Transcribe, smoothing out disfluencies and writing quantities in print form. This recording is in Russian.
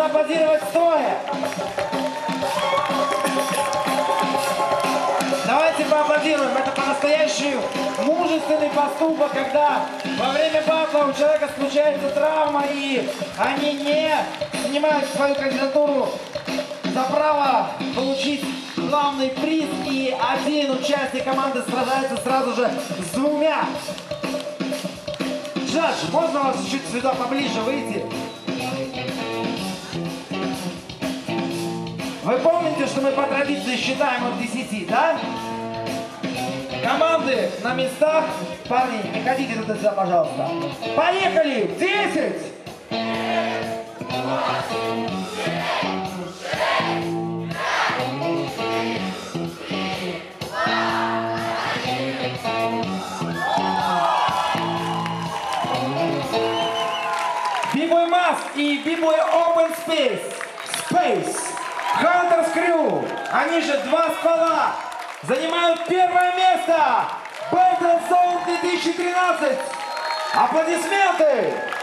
аплодировать стоя. Давайте поаплодируем. Это по-настоящему мужественный поступок, когда во время батла у человека случается травма, и они не снимают свою кандидатуру за право получить главный приз, и один участник команды сражается сразу же с двумя. Джадж, можно вас чуть сюда поближе выйти? Вы помните, что мы по традиции считаем от 10, да? Команды на местах. Парни, не ходите туда сюда, пожалуйста. Поехали! 10! B-Boy Mask и B-Boy Open Space. Hunters Crew, они же два ствола, занимают первое место. Battle Zone 2013. Аплодисменты!